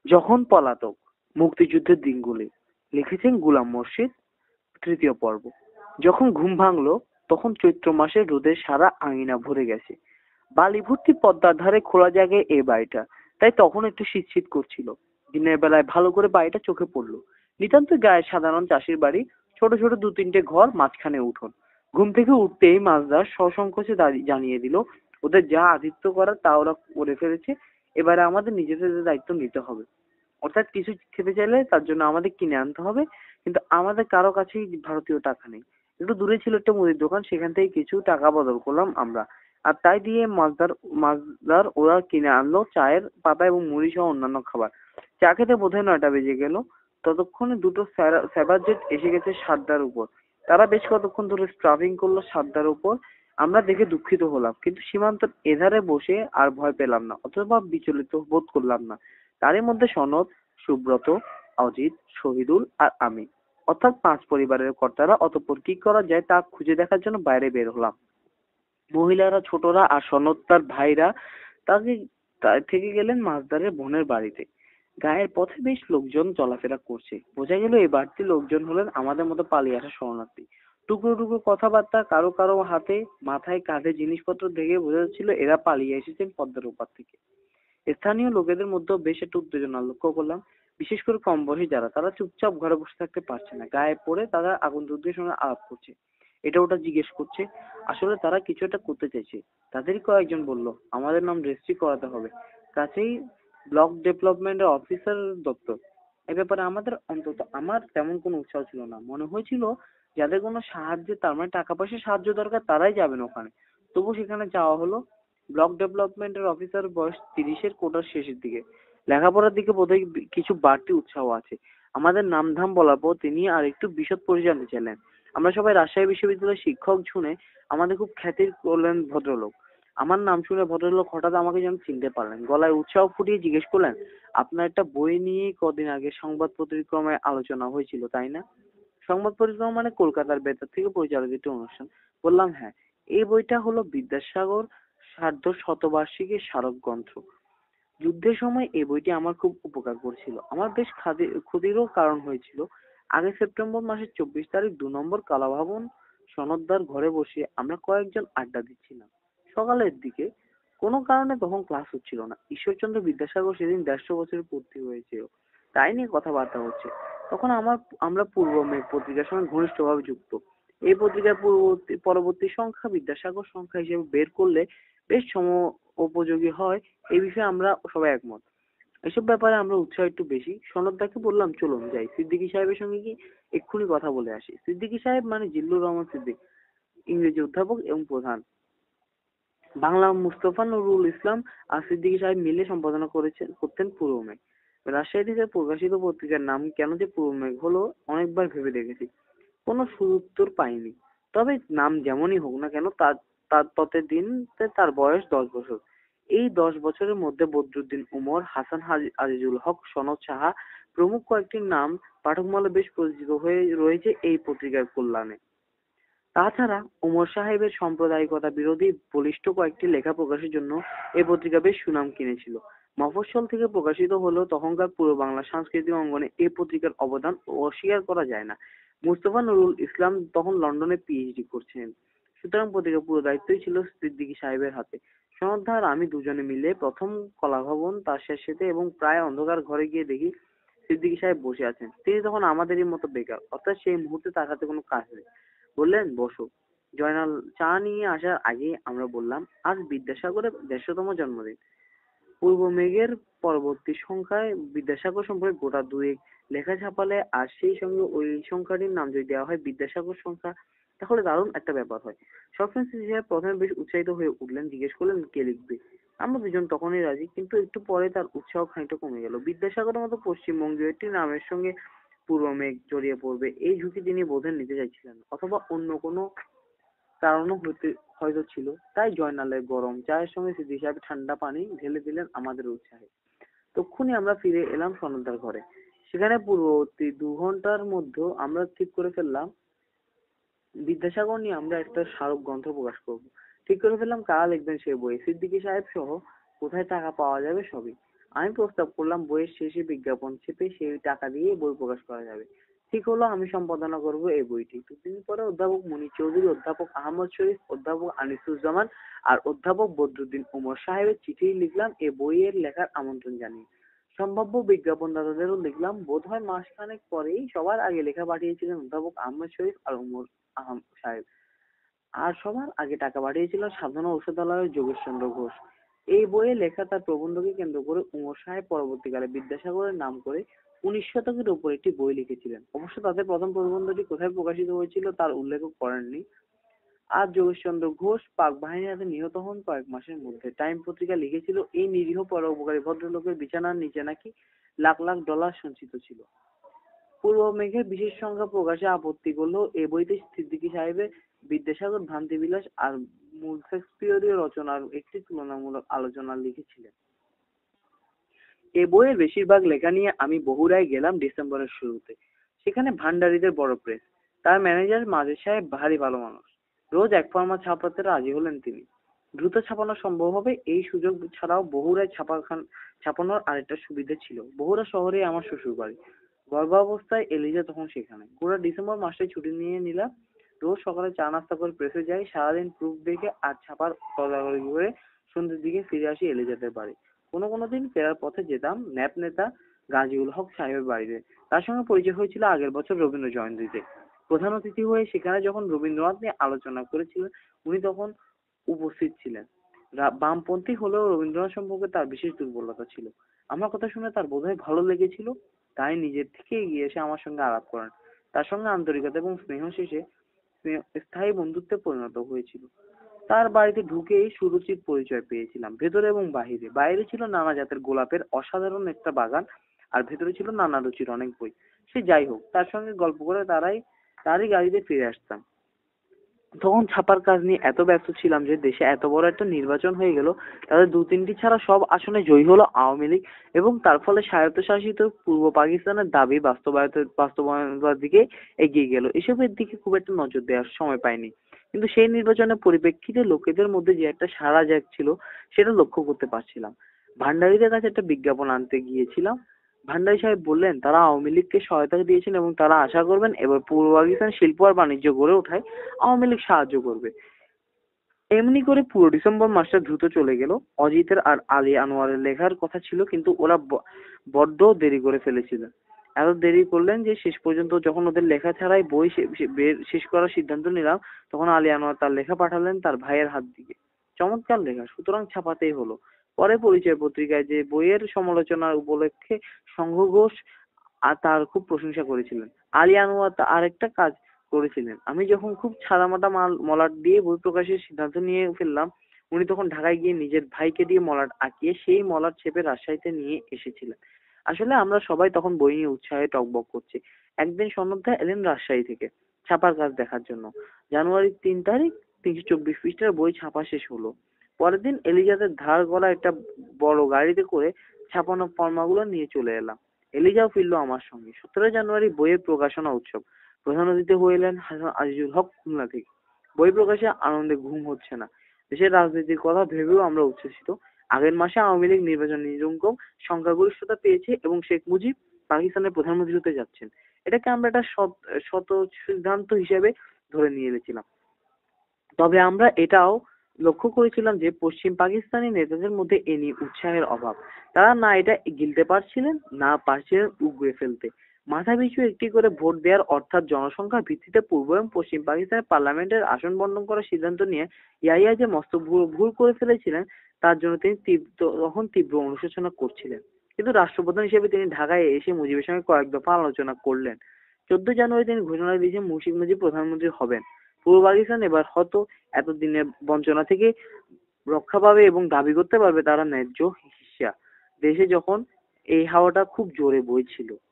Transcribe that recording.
যখন পলাতক, মুক্তিযুদ্ধের দিনগুলি, লিখেছেন গুলাম মুর্শিদ, তৃতীয় পর্ব। যখন ঘুম ভাঙলো তখন চৈত্র মাসের রোদে সারা আঙিনা ভরে গেছে। বালি ভর্তি পদ্মার ধারে খোলা জায়গায় এই বাড়িটা, তাই তখন একটু শীত শীত করছিল। দিনের বেলায় ভালো করে বাড়িটা চোখে পড়লো। নিতান্ত গায়ে সাধারণ চাষির বাড়ি, ছোট ছোট দু তিনটে ঘর, মাঝখানে উঠোন। ঘুম থেকে উঠতেই মাছদার সসংকোচে জানিয়ে দিল ওদের যা আতিথ্য করার তা ওরা করে ফেলেছে, এবারে আমাদের নিজেদের দায়িত্ব নিতে হবে। অর্থাৎ কিছু খেতে চাইলে তার জন্য আমাদের কিনে আনতে হবে, কিন্তু আমাদের কারো কাছেই ভারতীয় টাকা নেই। একটু দূরে ছিল একটা মুদির দোকান, সেখান থেকে কিছু টাকা বদল করলাম আমরা, আর তাই দিয়ে মাছদার ওরা কিনে আনলো চায়ের পাতা এবং মুড়ি সহ অন্যান্য খাবার। চা খেতে বোধহয় 9টা বেজে গেল। ততক্ষণে দুটো স্যাবার জেট এসে গেছে সাতটার উপর। তারা বেশ কতক্ষণ ধরে স্ট্রাভিং করলো সাতটার উপর। আমরা দেখে দুঃখিত হলাম, কিন্তু সীমান্তের এধারে বসে আর ভয় পেলাম না অথবা বিচলিত বোধ করলাম না। তারই মধ্যে সনদ, সুব্রত, অজিত, শহীদুল আর আমি, অর্থাৎ 5 পরিবারের কর্তারা, অতঃপর কি করা যায় তা খুঁজে দেখার জন্য বাইরে বের হলাম। মহিলারা, ছোটরা আর সনদ তার ভাইরা তাকে থেকে গেলেন মাছদারের বোনের বাড়িতে। গায়ের পথে বেশ লোকজন চলাফেরা করছে, বোঝা গেল এই বাড়তি লোকজন হলেন আমাদের মতো পালিয়ে আসা শরণার্থী। টুকরো টুকরো কথাবার্তা, কারো কারো হাতে মাথায় কাঁধে জিনিসপত্র দেখে বোঝা যাচ্ছিল এরা পালিয়ে এসেছেন পদ্মার ওপার থেকে। স্থানীয় লোকেদের মধ্যেও বেশ একটা উত্তেজনা লক্ষ্য করলাম, বিশেষ করে কম বয়সী যারা, তারা চুপচাপ ঘরে বসে থাকতে পারছে না। গায়ে পড়ে তারা আগন্তুকদের সঙ্গে আলাপ করছে, এটা ওটা জিজ্ঞেস করছে। আসলে তারা কিছু একটা করতে চাইছে। তাদেরই কয়েকজন বলল আমাদের নাম রেজিস্ট্রি করাতে হবে, কাছেই ব্লক ডেভেলপমেন্টের অফিসার দপ্তর। এ ব্যাপারে আমাদের, অন্তত আমার, তেমন কোনো উৎসাহ ছিল না। মনে হয়েছিল যাদের কোনো সাহায্যে, তার মানে টাকা পয়সা সাহায্য দরকার, তারাই যাবেন ওখানে। তবু সেখানে যাওয়া হলো। ব্লক ডেভেলপমেন্টের অফিসার, বয়স 30-এর, কোটার শেষের দিকে। লেখাপড়ার দিকে বোধহয় কিছু বাড়তি উৎসাহ আছে। আমাদের নাম ধাম বলার পর তিনি আর একটু বিশদ পরিচয় জানতে চাইলেন। আমরা সবাই রাজশাহী বিশ্ববিদ্যালয়ের শিক্ষক শুনে আমাদের খুব খ্যাতির করলেন ভদ্রলোক। আমার নাম শুনে ভদ্রলোক হঠাৎ আমাকে যেন চিনতে পারলেন। গলায় উৎসাহ ফুটিয়ে জিজ্ঞেস করলেন, আপনার একটা বই নিয়ে কদিন আগে সংবাদ পত্রিকায় আলোচনা হয়েছিল, তাই না? সংবাদ পরিক্রমা মানে কলকাতার বেতার থেকে পরিচালিত একটি অনুষ্ঠান। বললাম, হ্যাঁ। এই বইটা হলো বিদ্যাসাগর সার্ধ শতবার্ষিকীর স্মারক গ্রন্থ। যুদ্ধের সময় এই বইটি আমার খুব উপকার করেছিল। আমার বেশ ক্ষতিরও কারণ হয়েছিল। আগে সেপ্টেম্বর মাসের 24 তারিখ 2 নম্বর কালাভবন সনদদার ঘরে বসে আমরা কয়েকজন আড্ডা দিচ্ছিলাম সকালের দিকে। কোনো কারণে তখন ক্লাস হচ্ছিল না। ঈশ্বরচন্দ্র বিদ্যাসাগর সেদিন 150 বছরের পূর্তি হয়েছিল, তাই নিয়ে কথাবার্তা হচ্ছে। তখন আমরা পূর্ব মেঘ পত্রিকার সঙ্গে ঘনিষ্ঠভাবে যুক্ত। এই পত্রিকার পরবর্তী সংখ্যা বিদ্যাসাগর সংখ্যা হিসেবে বের করলে বেশ উপযোগী হয়, এই বিষয়ে আমরা সবাই একমত। এসব ব্যাপারে আমরা উৎসাহ একটু বেশি। সনদদাকে বললাম, চলুন যাই সিদ্দিকী সাহেবের সঙ্গে কি এক্ষুনি কথা বলে আসি। সিদ্দিকী সাহেব মানে জিল্লুর রহমান সিদ্দিক, ইংরেজি অধ্যাপক এবং প্রধান। বাংলা মুস্তফা নুরুল ইসলাম আর সিদ্দিকী সাহেব মিলে সম্পাদনা করতেন পূর্ব মেঘ। রাজশাহীতে প্রকাশিত পত্রিকার নাম কেন যে পূর্ব মেঘ হলো অনেকবার ভেবে দেখেছি, কোনো সুউত্তর পাইনি। তবে নাম যেমনই হোক না কেন, তার তার ততদিন তার বয়স 10 বছর। এই 10 বছরের মধ্যে বদরুদ্দিন উমর, হাসান আজিজুল হক, সনদ সাহা প্রমুখ কয়েকটি নাম পাঠকমহলে বেশ পরিচিত হয়ে রয়েছে এই পত্রিকার কল্যাণে। তাছাড়া ওমর সাহেবের সাম্প্রদায়িকতা বিরোধী বলিষ্ঠ কয়েকটি লেখা প্রকাশের জন্য এই পত্রিকা বেশ সুনাম কিনেছিল। মফস্বল থেকে প্রকাশিত হলেও তখনকার পূর্ব বাংলা সাংস্কৃতিক অঙ্গনে এই পত্রিকার অবদান অস্বীকার করা যায় না। মুস্তফা নুরুল ইসলাম তখন লন্ডনে পিএইচডি করছেন, সুতরাং পত্রিকার পুরো দায়িত্বই ছিল সিদ্দিকী সাহেবের হাতে। সনদদা আর আমি দুজনে মিলে প্রথম কলাভবন তার শেষেতে এবং প্রায় অন্ধকার ঘরে গিয়ে দেখি সিদ্দিকী সাহেব বসে আছেন। তিনি তখন আমাদেরই মতো বেকার, অর্থাৎ সেই মুহূর্তে তার হাতে কোনো কাজ নেই। বললেন, বসো। জয়নাল চা নিয়ে আসার আগে আমরা বললাম, আজ বিদ্যাসাগরের 150তম জন্মদিন। পূর্ব মেঘের পরবর্তী সংখ্যায় বিদ্যাসাগর সম্পর্কে গোটা দুয়েক লেখা ছাপালে আর সেই সঙ্গে ওই সংখ্যাটির নাম যদি দেওয়া হয় বিদ্যাসাগর সংখ্যা, তাহলে দারুণ একটা ব্যাপার হয়। সবসময় সাহেব প্রথমে বেশ উৎসাহিত হয়ে উঠলেন, জিজ্ঞেস করলেন কে লিখবে। আমরা দুজন তখনই রাজি, কিন্তু একটু পরে তার উৎসাহ খানিকটা কমে গেল। বিদ্যাসাগরের মতো পশ্চিমবঙ্গীয় একটি নামের সঙ্গে পূর্ব মেঘ জড়িয়ে পড়বে, এই ঝুঁকি তিনি বোধহয় নিতে চাইছিলেন না। অথবা অন্য কোনো কারণও হয়তো ছিল। তাই জয়নালের গরম চায়ের সঙ্গে সিদ্দিক সাহেব ঠান্ডা পানি ঢেলে দিলেন আমাদের উৎসাহে। তক্ষুনি আমরা ফিরে এলাম সনদার ঘরে। সেখানে পূর্ববর্তী 2 ঘন্টার মধ্যে আমরা ঠিক করে ফেললাম বিদ্যাসাগর নিয়ে আমরা একটা স্মারক গ্রন্থ প্রকাশ করব। ঠিক করে ফেললাম কারা লিখবেন সেই বই, সিদ্দিকী সাহেব সহ, কোথায় টাকা পাওয়া যাবে সবই। আমি প্রস্তাব করলাম বইয়ের শেষে বিজ্ঞাপন চেপে সেই টাকা দিয়ে বই প্রকাশ করা যাবে। ঠিক হলো আমি সম্পাদনা করব এই বইটি। দুদিন পরে অধ্যাপক মুনীর চৌধুরী, অধ্যাপক আহমদ শরীফ, অধ্যাপক আনিসুজ্জামান আর অধ্যাপক বদরুদ্দিন উমর সাহেবের চিঠি লিখলাম এ বইয়ের লেখার আমন্ত্রণ জানিয়ে। সম্ভাব্য বিজ্ঞাপনদাতাদেরও লিখলাম। বোধহয় মাসখানেক পরেই সবার আগে লেখা পাঠিয়েছিলেন অধ্যাপক আহমদ শরীফ আর উমর আহম সাহেব। আর সবার আগে টাকা পাঠিয়েছিল সাধনা ঔষধালয়ের যোগেশচন্দ্র ঘোষ। এই বইয়ে লেখা তার প্রবন্ধকে কেন্দ্র করে উমর সাহেব পরবর্তীকালে বিদ্যাসাগরের নাম করে 19 শতকের উপর একটি বই লিখেছিলেন। অবশ্য তাদের প্রথম প্রবন্ধটি কোথায় প্রকাশিত হয়েছিল তার উল্লেখ করেননি। আর যোগেশচন্দ্র ঘোষ পাক বাহিনীর হাতে নিহত হন কয়েক মাসের মধ্যে। টাইম পত্রিকা লিখেছিল এই নিরীহ পরোপকারী ভদ্রলোকের বিছানার নিচে নাকি লাখ লাখ ডলার সঞ্চিত ছিল। পূর্ব মেঘের বিশেষ সংখ্যা প্রকাশে আপত্তি করলেও এ বইতে সিদ্দিকী সাহেবের বিদ্যাসাগর ভ্রান্তিবিলাস আর মূল শেক্সপিয়রীয় রচনার একটি তুলনামূলক আলোচনা লিখেছিলেন। এ বইয়ের বেশিরভাগ লেখা নিয়ে আমি বগুড়ায় গেলাম ডিসেম্বরের শুরুতে। সেখানে ভান্ডারীদের বড় প্রেস। তার ম্যানেজার মাজেদ সাহেব ভারী ভালো মানুষ। রোজ এক ফরমা ছাপাতে রাজি হলেন তিনি। দ্রুত ছাপানো সম্ভব হবে এই সুযোগ ছাড়াও বগুড়ায় ছাপানোর আরেকটা সুবিধা ছিল। বগুড়া শহরে আমার শ্বশুর বাড়ি। গর্ভাবস্থায় এলিজা তখন সেখানে। পুরো ডিসেম্বর মাসে ছুটি নিয়ে নিলাম। রোজ সকালে চা নাস্তা করে প্রেসে যাই, সারাদিন প্রুফ দেখে আর ছাপার তদারকি করে সন্ধ্যের দিকে ফিরে আসি এলিজাদের বাড়ি। কোনো কোনো দিন ফেরার পথে যেতাম ন্যাপ নেতা গাজীউল হক সাহেবের বাড়িতে। তার সঙ্গে পরিচয় হয়েছিল আগের বছর রবীন্দ্র জয়ন্তীতে। প্রধান অতিথি হয়ে সেখানে যখন রবীন্দ্রনাথ নিয়ে আলোচনা করেছিলেন উনি তখন উপস্থিত ছিলেন। বামপন্থী হলেও রবীন্দ্রনাথ সম্পর্কে তার বিশেষ দুর্বলতা ছিল। আমার কথা শুনে তার বোধহয় ভালো লেগেছিল, তাই নিজের থেকে এগিয়ে এসে আমার সঙ্গে আলাপ করেন। তার সঙ্গে আন্তরিকতা এবং স্নেহ শেষে স্থায়ী বন্ধুত্বে পরিণত হয়েছিল। তার বাড়িতে ঢুকেই সুরুচির পরিচয় পেয়েছিলাম ভেতরে এবং বাহিরে। বাইরে ছিল নানা জাতের গোলাপের অসাধারণ একটা বাগান, আর ভেতরে ছিল নানা রুচির অনেক বই। সে যাই হোক, তার সঙ্গে গল্প করে তারই গাড়িতে ফিরে আসতাম। তখন ছাপার কাজ নিয়ে এত ব্যস্ত ছিলাম যে দেশে এত বড় একটা নির্বাচন হয়ে গেল, তাদের দু তিনটি ছাড়া সব আসনে জয়ী হলো আওয়ামী লীগ এবং তার ফলে স্বায়ত্তশাসিত পূর্ব পাকিস্তানের দাবি বাস্তবায়নের দিকে এগিয়ে গেল। এসবের দিকে খুব একটা নজর দেওয়ার সময় পাইনি। কিন্তু সেই নির্বাচনের পরিপ্রেক্ষিতে লোকেদের মধ্যে যে একটা সাড়া জাগছিল সেটা লক্ষ্য করতে পারছিলাম। ভান্ডারীদের কাছে একটা বিজ্ঞাপন আনতে গিয়েছিলাম। ভান্ডারী সাহেব বললেন তারা আওয়ামী লীগকে সহায়তা দিয়েছেন এবং তারা আশা করবেন এবার পূর্ব পাকিস্তান শিল্প আর বাণিজ্য গড়ে ওঠায় আওয়ামী লীগ সাহায্য করবে। এমনি করে পুরো ডিসেম্বর মাসটা দ্রুত চলে গেল। অজিতের আর আলী আনোয়ারের লেখার কথা ছিল কিন্তু ওরা বড্ড দেরি করে ফেলেছিল। এত দেরি করলেন যে শেষ পর্যন্ত যখন ওদের লেখা ছাড়াই বই শেষ করার সিদ্ধান্ত নিলাম তখন আলী আনোয়ার তার লেখা পাঠালেন তার ভাইয়ের হাত দিকে। চমৎকার লেখা, সুতরাং ছাপাতেই হলো। পরে পরিচয় পত্রিকায় যে বইয়ের সমালোচনার উপলক্ষে সংঘ ঘোষ আর তার খুব প্রশংসা করেছিলেন। আলী আনোয়ার আরেকটা কাজ করেছিলেন। আমি যখন খুব ছাদামাটা মলাট দিয়ে বই প্রকাশের সিদ্ধান্ত নিয়ে ফেললাম, উনি তখন ঢাকায় গিয়ে নিজের ভাইকে দিয়ে মলাট আঁকিয়ে সেই মলাট ছেপে রাজশাহীতে নিয়ে এসেছিলেন। আসলে আমরা সবাই তখন বই নিয়ে উৎসাহে টকবক করছি। একদিন সন্ধ্যা এলেন রাজশাহী থেকে ছাপার কাজ দেখার জন্য। জানুয়ারির 3 তারিখ 324 পৃষ্ঠার বই ছাপা শেষ হলো। পরের দিন এলিজাদের ধার করা একটা বড় গাড়িতে করে ছাপানো ফর্মাগুলো নিয়ে চলে এলাম। এলিজাও ফিরলো আমার সঙ্গে। 17 জানুয়ারি বইয়ের প্রকাশনা উৎসব। প্রধান অতিথি হইলেন হাসান আজিজুল হক খুলনা থেকে। বই প্রকাশে আনন্দে ঘুম হচ্ছে না। দেশের রাজনীতির কথা ভেবেও আমরা উচ্ছ্বসিত। আগের মাসে আওয়ামী লীগ নির্বাচন নির্বিঘ্ন সংখ্যাগরিষ্ঠতা পেয়েছে এবং শেখ মুজিব পাকিস্তানের প্রধানমন্ত্রী হতে যাচ্ছেন। এটাকে আমরা একটা শত সিদ্ধান্ত হিসেবে ধরে নিয়ে গেছিলাম। তবে আমরা এটাও লক্ষ্য করেছিলাম যে পশ্চিম পাকিস্তানি নেতাদের মধ্যে এ নিয়ে উৎসাহের অভাব। তারা না এটা গিলতে পারছিলেন না পারছিলেন উগরে ফেলতে। মাথা পিছু একটি করে ভোট দেওয়ার অর্থাৎ জনসংখ্যার ভিত্তিতে পূর্ব এবং পশ্চিম পাকিস্তানের পার্লামেন্টের আসন বন্টন করার সিদ্ধান্ত নিয়ে ইয়াহিয়া যে মস্ত ভুল করে ফেলেছিলেন তার জন্য তিনি তখন তীব্র অনুশোচনা করছিলেন। কিন্তু রাষ্ট্রপ্রধান হিসেবে তিনি ঢাকায় এসে মুজিবের সঙ্গে কয়েক দফা আলোচনা করলেন। 14 জানুয়ারি তিনি ঘোষণা দিয়েছেন মুজিব প্রধানমন্ত্রী হবেন। পূর্ব পাকিস্তান এবার হয়তো এতদিনের বঞ্চনা থেকে রক্ষা পাবে এবং দাবি করতে পারবে তারা ন্যায্য হিস্সা। দেশে যখন এই হাওয়াটা খুব জোরে বইছিল